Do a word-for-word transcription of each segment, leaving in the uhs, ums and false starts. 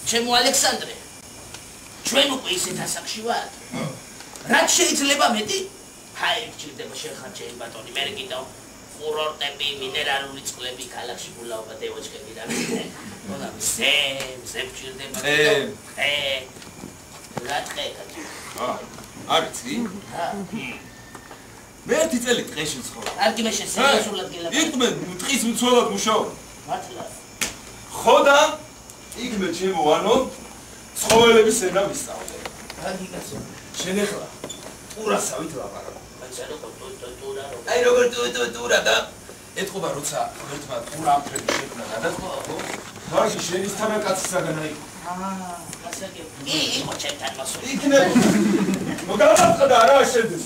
ჩემო ალექსანდრე, ჩვენ უკვე ისეთ ასაკში ვართ. რაც შეიძლება მეტი? ჰაი, გჭირდება შეხარჯები ბატონი, მე კიდევ კურორტები, მინერალური წყლები, ქალაქში გულაობა დევოჩკები და მოგა ზე, ზე გჭირდება. ე, ე. რა ტყე კაცო? აა, არიცი? ჰა. მე ერთი წელი ტყეში ვცხოვრობ. არგი მე შესაძლებლად გილაპარაკე. იქ მე ტყის მცველად მუშაობ. მართლა. ხო და იქ მე ჩემო ვანო ცხოველების ენა ვისწავლე. არგი კაცო. შენ ახლა ტურასავით ლაპარაკობ. აი როგორ თუ თუ ტურა და ეთყობა როცა ერთმა ტურა ამფრები შექმნა გადაწყო ხო? მაგი შენის თანაკაცისაგან აი. აა, ასაკი. კი, იყო ჩემთან მასო. იქნება. მოგადაწყდა რა შედეს.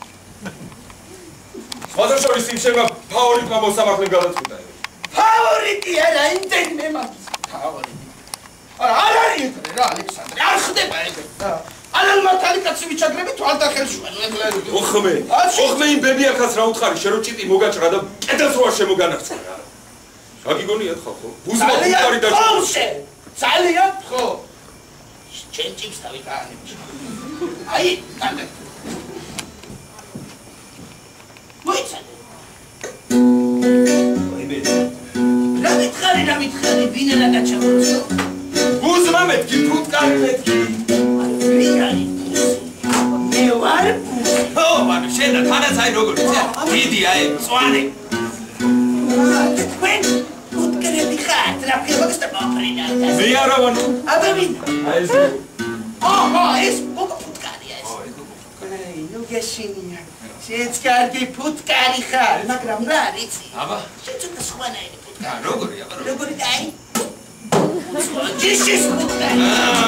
სხვადასხვა იმ შემა ფავორიტმა მოსამართლე გადაწყვიტა. ფავორიტი არა, იმდენი მე მაქვს. ფავორიტი. არა, არ არის ეგრე რა, ალექსანდრე. არ ხდება ეგრე. ალან მართალი კაცი ვიჩაგრები თვალდახელშუა ნებლა. ოხმე. ოხმე იმ ბებიაქაც რა უთხარი, შენ რო ჭიტი მოგაჭრა და კედელს რო არ შემოგანახცე რა. გაგიგონიათ ხო ხო? ბუზმა უთხარი და ძალიან ხო. ჩემ ჭიპს თავი გაანებს. აი, კანდა. მოიცადე. აი მე. რა მითხარი, რა მითხარი, ვინ არა გაჩაღროთო? ბუზმა მეთქი, ფუტკარი მეთქი. მე ვარ ბუზი. ო, მაგრამ შენ და თანაც აი როგორ იცი? დიდი აი, მწვანე. თქვენ ფუტკერები ხართ, რა ფერმაგს და მოფრინა. მე არა ვანო. აბა ვინ? აი ეს. აჰა, ეს ბოგო ფუტკარია ეს. აი, ნუ გეშინია. შეც კარგი ფუტკარი ხარ, მაგრამ რა არიცი? აბა, შენ ცოტა სხვანაირი ფუტკარი. აა, როგორი, აბა, როგორი და აი? ჯიშის ფუტკარი.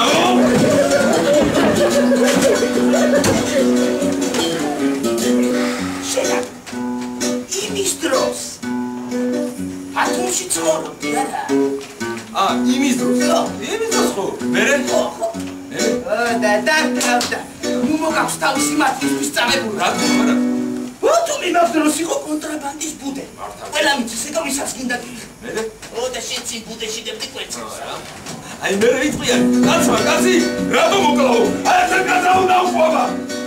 შენა, იმის დროს. ათონში ცხოვრობდი, არა? აა, იმის დროს. იმის დროს ხო? მერე? ხო, ხო. და და და ნუ მოგაქვს თავისი მათთვის წამებული. რა თქმა უნდა. უთუ მიმავს დროს იყო კონტრაბანდის ბუდე. ყველა მიწის ეკა ვისაც გინდა გიხ. მერე? ო და შენცი ბუდეში დებდი კვერცხს. აი მე ვიტყვია, კაცმა, კაცი, რატო მოკლავო? აი ეს გადაუნა უყვება.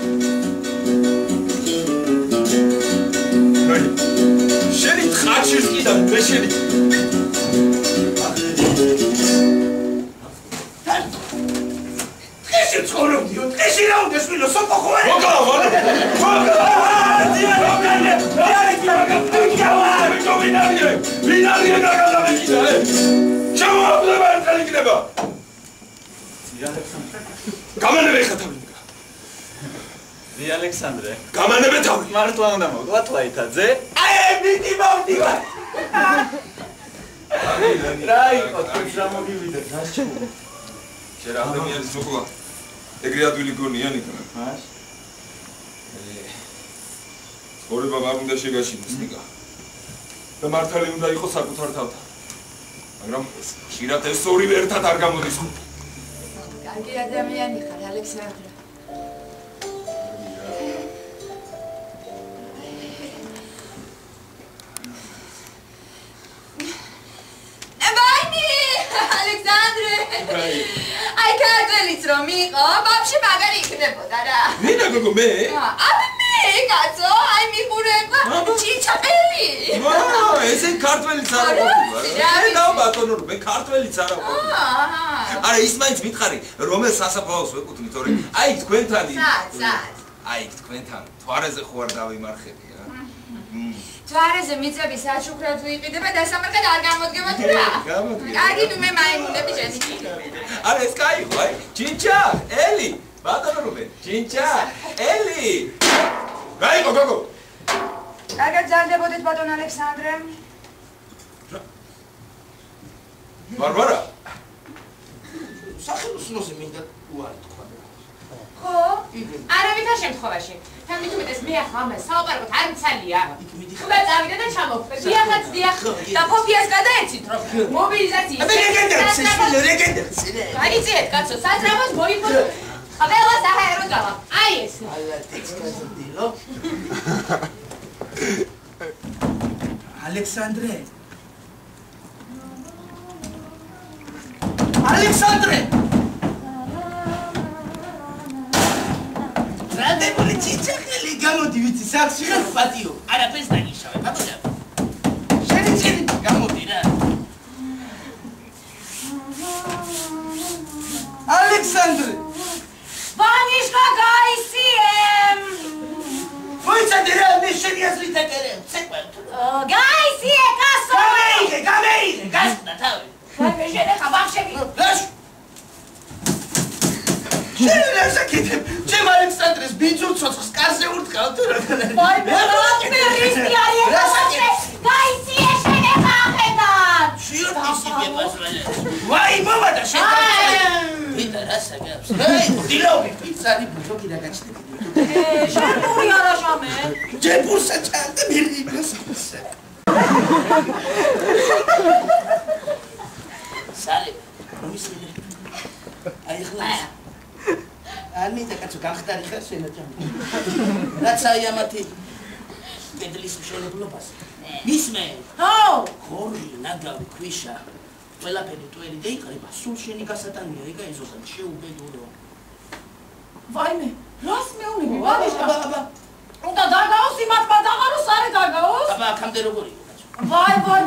აი, შენი თხაჩის კიდე მე შენი. ტყეში ცხოვრობდიო, ტყეში რა უნდა შვილო, სოფო ხო არა? მოკლავო, მოკლავო. დიმა მოგანე, რა არის მაგა? მე გოვინარიე, ვინარიე გაგადავეკიდა, ე. ჩამოაბლება ერთად იქნება. გამანებე ხა თავი. დი ალექსანდრე. გამანებე თავი. მართლა უნდა მოკლათ ლაითაძე? აი, მიდი მოვდივარ. რა იყო თქვენ რა მოგივიდე? შენ ადამიანის მოკლა. ეგრე ადვილი გონია ნიკა. მაშ. ცხოვრება არ უნდა შეგაშინოს ნიკა. და მართალი უნდა იყოს საკუთარ თავთან. მაგრამ ხშირად ეს ორივე ერთად არ გამოდის ხო? კარგი ადამიანი ხარ, ალექსანდრე. ალექსანდრე! აი კარტელიც რომ იყო, ბავშვი მაგარი იქნებოდა რა. ვინა გოგო მე? აბა მე კაცო, აი მიყურება ჩიჩაპელი. ვა, ესე ქართველიც არა ყოფილა. მე და ბატონო, მე ქართველიც არა ყოფილა. აჰა. არა ის მაინც მითხარი, რომელ სასაფლაოს ვეკუთვნით, თორე აი თქვენთან. სად, სად? აი თქვენთან თვარეზე ხო არ დავიმარხები რა. თვარეზე მიწები საჩუქრად ვიყიდება და სამარხად არ გამოდგება თუ რა? გამოდგება. კარგი, ნუ მე მაიმუნები შენი. არა ეს კაი ხო, აი ჩინჩა, ელი, ბატონო რუბენ, ჩინჩა, ელი. გაიგო გოგო. კარგად ძალდებოდეთ ბატონ ალექსანდრე. ბარბარა. სახელოსნოზე მინდა უარი თქვა. ხო? არავითარ შემთხვევაში. თამითუმეტეს მე ახლა ამას საუბაროთ არ მცალია. ხუდა წავიდა და ჩამოვხდე. დიახაც დიახ. და ფოფიას გადაეცით რომ მობილიზაციის. აბა ლეგენდაც შეშვილო, ლეგენდაც. გაიწიეთ კაცო, საძრავოს მოიფოთ. ყველა საჰაერო ძალა. აი ეს. ალა ტექსტაზე დილო. ალექსანდრე ალექსანდრე რადებული ციცახელი გამოდი ვიცი სახში ხარ პატიო არაფერს დაგიშავე ბაბულა შენი წელი გამოდი რა ალექსანდრე ვანიშკა გაისიემ მოიცადე რა მე შენი აზრით აკერებ ცეკვარ გაისიე კასო გამეიღე გამეიღე გასკდა თავი მე შენ ხა ბავშვები რაშ შენ რა საკეთებ ჩემ ალექსანდრეს ბიძურ ცოცხს კარზე ურტყავ თუ რა ვაი მე რასპერისტი არის ბავშვე გაისიე შენ ხა ხედავ შიოტისი გეპასრალე ვაი მამა და შენ ვიდა რა საგავს აი დილოვი პიცარი ბუჩოკი და გაჩნდა შენ პური არა შამე ჯეპურსა ჩანდა მილი გასხოსა სალე მისმილი აი ხლა არ მინდა კაცო გახდარი ხარ შენ აჭამ რაც აი ამათი კედლის მშენებლობას მისმე ხო ხორი ნაგავი ქვიშა ყველაფერი ტველი და იყრება სულ შენი გასატანია ეგა ეზოდან შეუბედურო ვაიმე რას მეუნები ვანიშკა აბა უნდა დაგაოს იმათ გადაღაროს არე დაგაოს აბა აქამდე როგორ იყო კაცო ვაი ვაი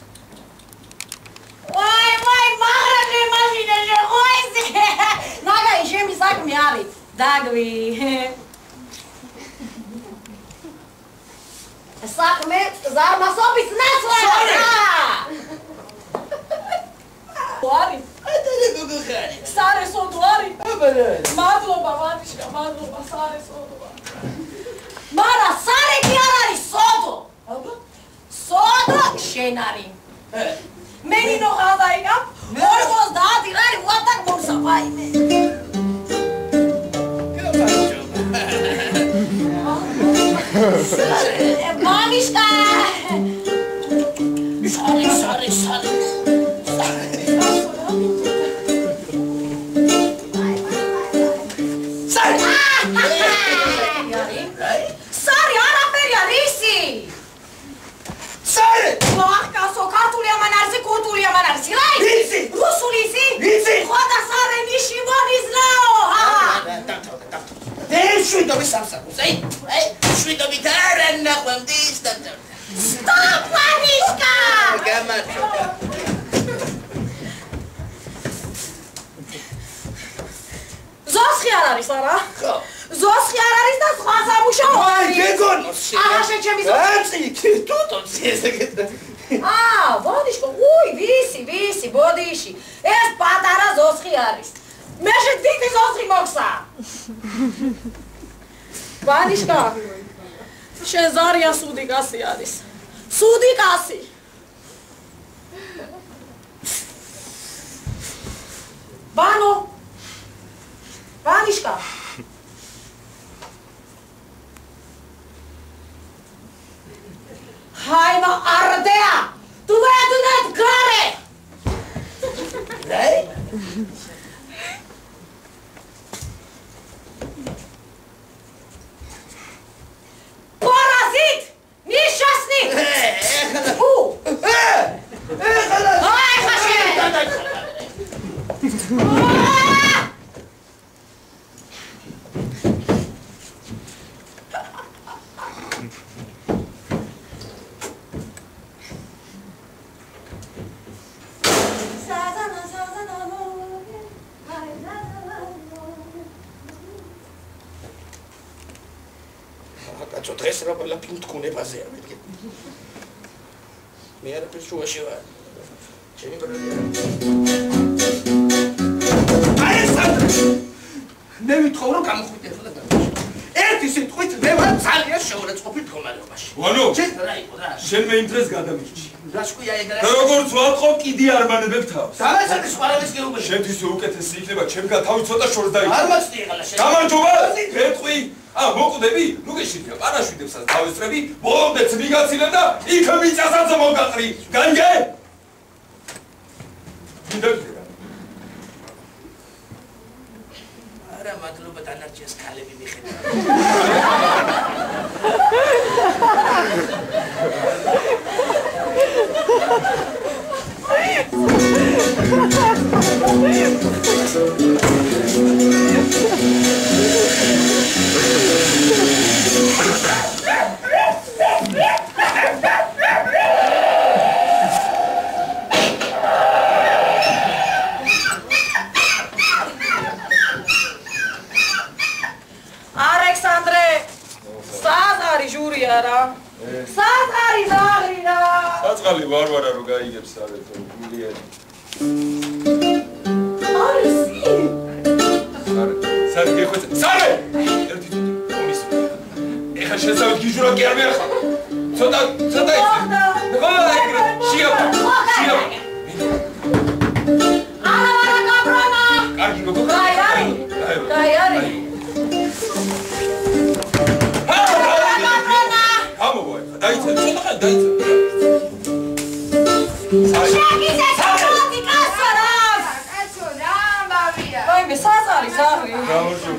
ვაი ვაი მაღრადე მაშინე შეხოიზი ნაგაი შემი საქმე არის დაგვი საქმე ზარმასობის ნაცვლად ვარი ატარე გოგო ხარი სარე სოდო არის აბა რა მადლობა ვანიშკა მადლობა სარე სოდო მარა სარე კი არ არის სოდო აბა სოდო შენ არის მე ნინო ხალდაიკა ორმოცდაათი რარი ვატაკ მორსა ვაიმე ვანიშკა სარე სარე სარე სარი არაფერი არის ისი სარე ვახ კაცო ქართული ამან არის კურდული ამან არის რაი ისი რუსული ისი ისი ხოდა სარე ნიში მონიზლაო ჰა დე შვიდობი სამსახურს აი აი შვიდობი და ნახვამდი სტანდარტ სტოპ ვანიშკა გამარჯობა ზოსხი არ არის არა ხო ზოსხი არ არის და სხვა სამუშაო აი გეგონოს აღაშე ჩემი ზოსხი აცი თუთონს ესე გეტყვი აა ვანიშკა უი ვისი ვისი ბოდიში ეს პატარა ზოსხი არის მე შე დიდი ზოსხი მოგსა ვანიშკა შენ ზარია სუდი კაცი არის სუდი კაცი ვანო ვანიშკა Haima ardea! Tu vai adunat gare! Rai? Parazit! Nishasnik! U! Hai, Hashem! კაცო დღეს რა ყველაფერი მტკუნებაზეა მეთქი მე არაფერს შუაში ვარ ჩემი ბრალია ალექსანდრე მე ვითხოვ რომ გამოხვიდე ხო და ერთი სიტყვით მე ვარ ძალიან შეურაცხყოფილ მდგომარეობაში ვანო შენ რა იყო რა შენ მე იმ დღეს გადამიჭი რა შკვია ეგ რა და როგორც ვატყო კიდე არ მანებებ თავს დავასაკის ყველას გეუბნები შენთვის უკეთესი იქნება ჩემგან თავი ცოტა შორს დაიწყო არ მაცდი ეგალა შენ გამარჯობა გეტყვი ა მოკვდები ნუ გეშინია პარაშვიდებსაც დავესწრები ბოლომდეც მიგაცილებ და იქ მიწასაც მოგაყრი განიგე არა მადლობა დანარჩენს ქალები მიხედავ საწყარი ზაღრი რა. საწყალი ვარვარა რო გაიგებს არეთ გულიანი. არისი. სარე, სარე გეხვეწე. სარე! ერთი თუთი კომის. ეხა შესავით გიჟურა კი არ მეახლა. ცოტა, ცოტა იცი. ხო, ეგრე. შიაპა. შიაპა. არა, არა, გაბრონა. კარგი გოგო. კაი არის. კაი არის. დაიცა, ცოტა ხანი დაიცა. შეგიძლია საკუთი კაცო რა. კაცო რა ამბავია. აი მე საწყარი ზაღრი. გამორჩო.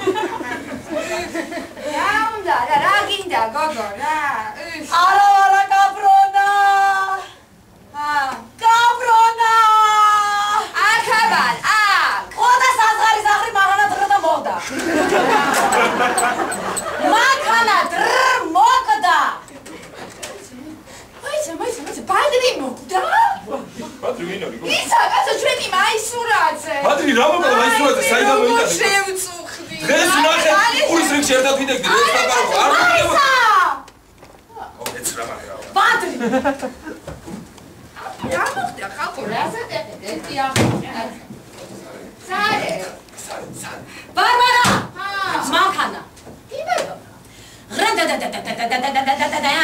რა უნდა რა რა გინდა გოგო რა. არა არა გაბრონა. ა გაბრონა. აქაბალ აქ. ხოდა საწყარი ზაღრი მაღანა დრო და მოვდა. მაღანა დრო მოვდა. მაიცა, მაიცა, ბადრი მოვდა? ბადრი ვინ არის? ისა, კაცო, ჩვენი მაისურაძე. ბადრი რა მოგდა მაისურაძე, საიდან მოიტანე? როგორ შევწუხდი? დღეს ნახე, ურის რიგში ერთად ვიდექდი, ეს დაგარო, არ მოგება. მაიცა! ოგეც რა მაგა. ბადრი. რა მოხდა, ხალხო, რაზე ტეხეთ, ერთი აღმოჩნდა. სარე. სარე, სარე. ბარბარა! მანქანა. იმედო. რანდა და და და და და და და და და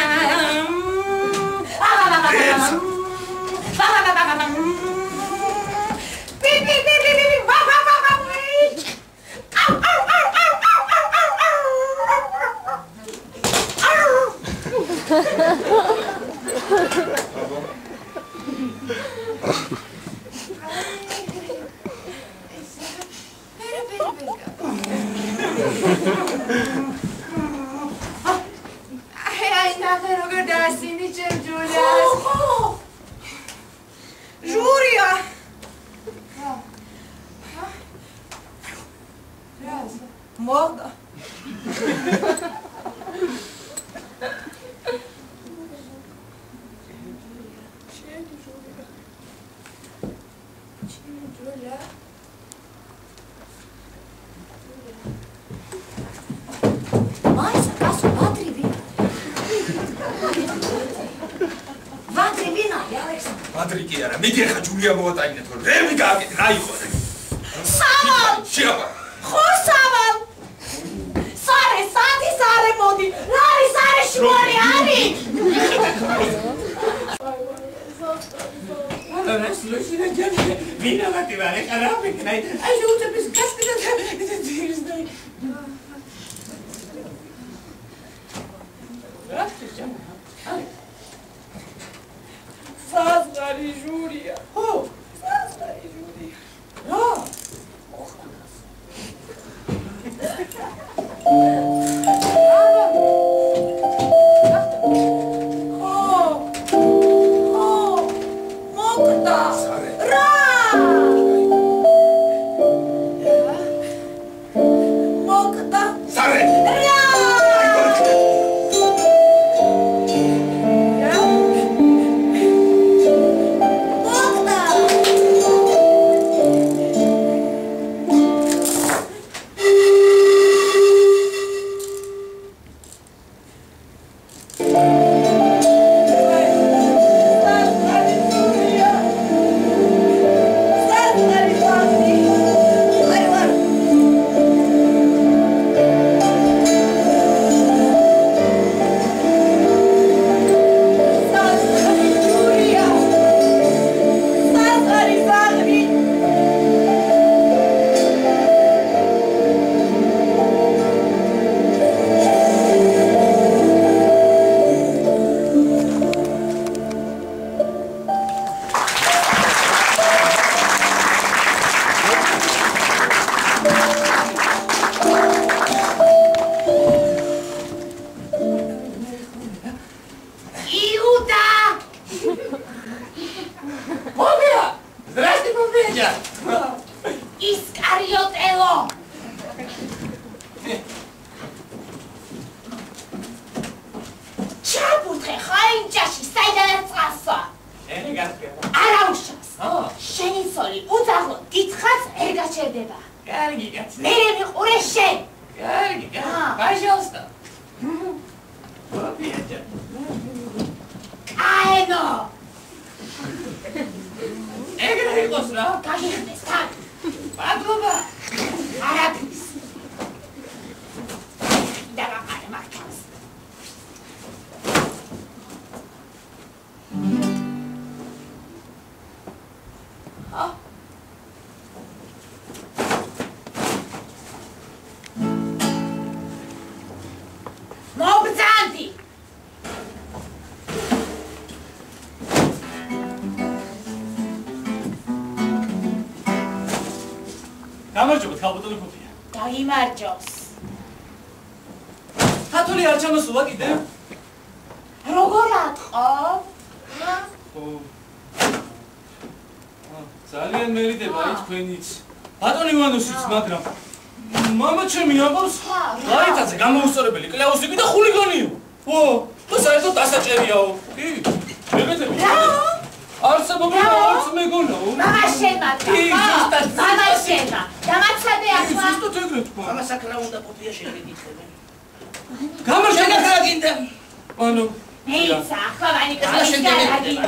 Журия! Морда. Майса, касу, ватри вина. Ватри вина, Александр. ბადრი კი არა, მიდი ახლა ჯულია მოვატაინეთ, რომ რევი გააკეთე, რა იყო? სავალ! შეაბა. ხო სავალ! სარე, სადი სარე მოდი. რა არის სარე შუარი არის? არა, სულოშინა ჯამში. ვინა ვატი ვარ, ეხლა რა ვიქნაი? აი შეუწების გასკდა და ძირზნაი. რა შეიძლება? აი Saçları Júlia. Oh, saçları Júlia. Oh. Oh. Oh. Mokta. Ra. Mokta. Sare. Ra. Пожалуйста. ნო ეგრე იყოს რა გაგიხდეს თან მადლობა არაფრის და გაყარე მართავს ა მობრძანდი გამარჯობათ, ქალბატონი ფუფია. გაიმარჯობს ხათული არ ჩამოსულა კიდე? როგორ ატყობ? ხო. ძალიან მერიდება ის თქვენიც. ბატონი ივანოსიც, მაგრამ მამა ჩემი ამბობს, ლაიტაძე გამოუსწორებელი კლეოსები და ხულიგანიო. ო, და საერთოდ დასაჭერიაო. კი. მეგეთები. არსებობა არც მეგონაო. მამა შემატა. მამა შემა. დამაცადე ახლა. ზუსტად ეგრე თქვა. მამა საკრა უნდა პოპია შეგეკითხებენ გამარჯობა შეგახლა გინდა ანუ ნეიცა ახლა ვანიკა არა, შემდეგ გაგიდა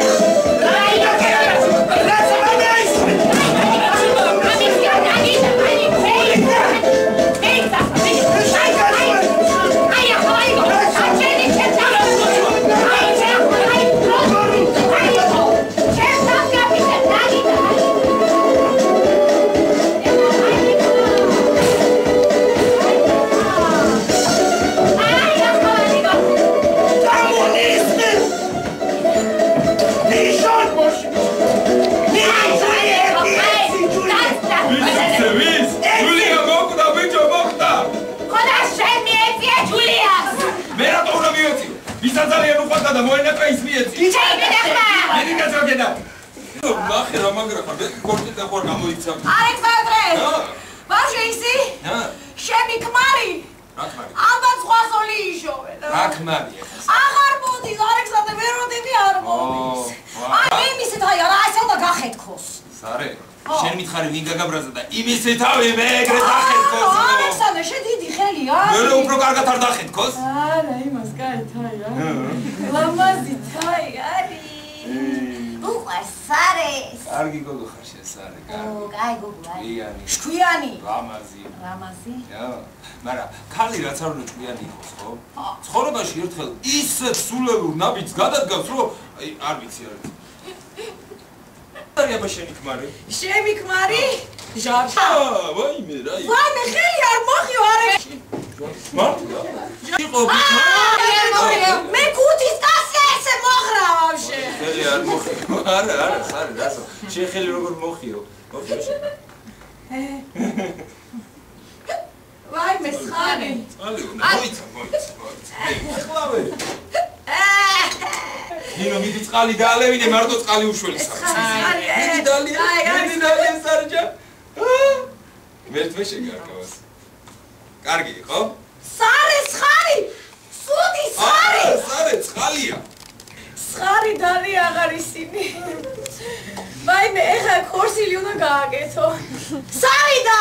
ძალიან უყვარდა და მოენატრა ის მიეცი. ჩემი ნახმა. მე გაწოგედა. ნახე რა მაგრა მე კორტი და ხوار გამოიცა. ალექსანდრე. ბავშვი ისი? ჰა. ჩემი ქმარი. რა ქმარი? აბა სხვა სოლი იშოვენ. რა ქმარია? აღარ მოდის ალექსანდრე ვერ მოდები არ მოდის. აი იმისით აი რა ესე უნდა გახეთქოს. სარე. შენ მითხარი ვინ გაგაბრაზა და იმისი თავი მე ეგრე დახეთქოს. ალექსანდრე შენ დიდი ხელია. მე უფრო კარგად არ დახეთქოს. არა იმას კაი თაი არა. ლამაზი თაი არი. უყვარს სარეს. კარგი გოგო ხარ შენ სარე, კარგი. ო, კაი გოგო აი. ჭკვიანი. ჭკვიანი. ლამაზი. ლამაზი. Ja, მაგრამ ქალი რაც არ უნდა ჭკვიანი იყოს, ხო? ცხოვრებაში ერთხელ ისეთ სულელურ ნაბიჯს გადადგავს, რომ აი არ ვიცი არ ვიცი. არია შენი ქმარი? შენი ქმარი? ჟაბა. აა, ვაიმე, რა იყო? ვაიმე, ხელი არ მოხიო არაში. მართლა? იყო მე ქუთის კაცი ესე მოხრა ვაფშე. ხელი არ მოხიო. არა, არა, სარი, რასო. შენ ხელი როგორ მოხიო? მოხიო შენ. ვაიმე, ხარი. წალი უნდა მოიცა, მოიცა, მოიცა. ახლავე. ნინო მიდი წყალი დაალევინე მარტო წყალი უშველის ხარი. მიდი დალია მიდი დალია სარჯა მერტვე შეგარკავს კარგი იყო სარე ხარი სუდი სარი სარე წყალია ხარი დალი აღარ ისინი ვაიმე ეხა ქორსილი უნდა გააკეთო სავიდა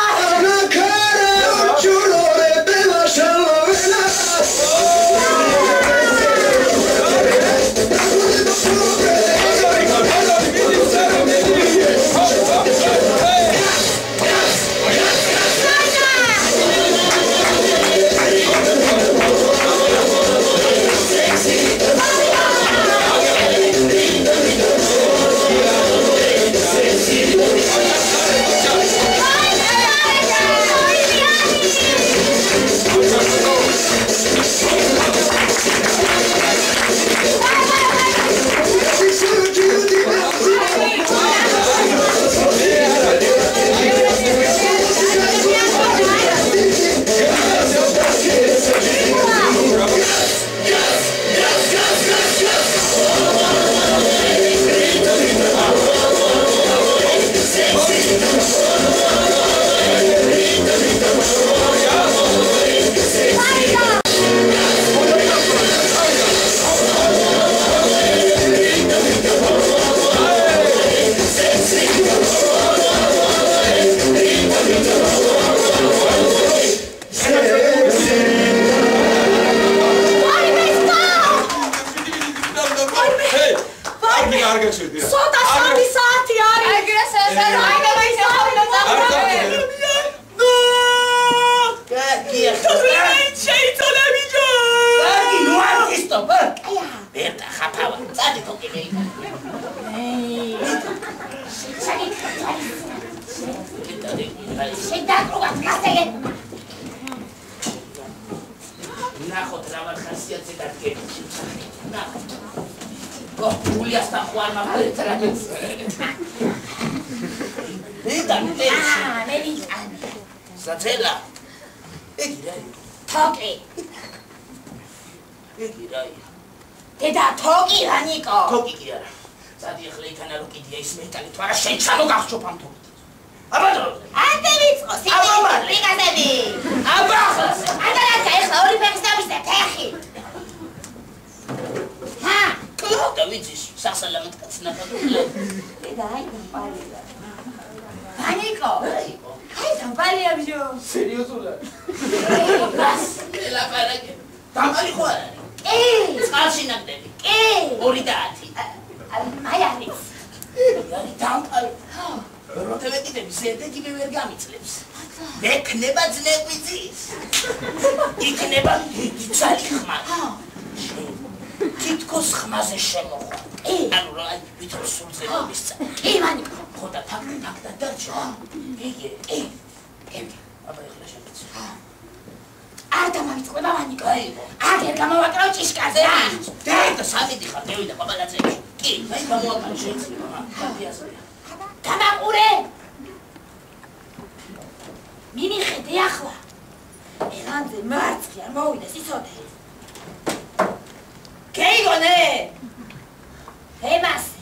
შენ დაკრუგად გასაგებ. ნახოთ რა ვარ ხასიათზე დადგები. ნახოთ. ო, ჯულიასთან ხوار მაგალითად რამეს. დედა, დედა. აა, მე ვიტან. საძელა. ეგი რა იყო? თოკი. ეგი რა იყო? დედა, თოკი რა ნიკო? თოკი კი არა. სადი ახლა იქანა რო კიდია ის მეტალი თუ არა შენ ჩანო გახჩობ ამ თოკით. აბადო. ანტე ვიწყო, სიტყვი, პრიკაზები. აბა ახლა. ანდალაცა ეხლა ორი ფეხის დამისდა ფეხი. ჰა, და ვიცის, სასალამად კაცი ნახატულა. დედა, აი დამპალია. ანიკო. აი დამპალია ბიჭო. სერიოზულად? რას? ელაპარაკე. დამპალი ხო არა? კი. წყალში ნაგდები. კი. ორი და ათი. მაიარის. არი დამპალი. როთევე კიდები ზედები ვერ გამიწლებს. მექნება ძნეგვიწის. იქნება დიდი ძალი ხმა. თითქოს ხმაზე შემოხვა. ანუ რა ვითომ სულზე მომისცა. კი მანიკო. ხო და თაკ თაკ და დარჩა. იგი კი. კი. აბა ეხლა შემეც. არ დამავიწყდება მანიკო. გაიგო. აგერ გამოვაკრავ ჭიშკარზე. და სამიდი ხარ დევიდა პაპალაძეში. კი, აი გამოვაკრავ შეიძლება. დიასია. გამაყურე. მიმიხედე ახლა. ელანზე მარცხი არ მოვიდა სიცოცხლე. გეიგონე. ემას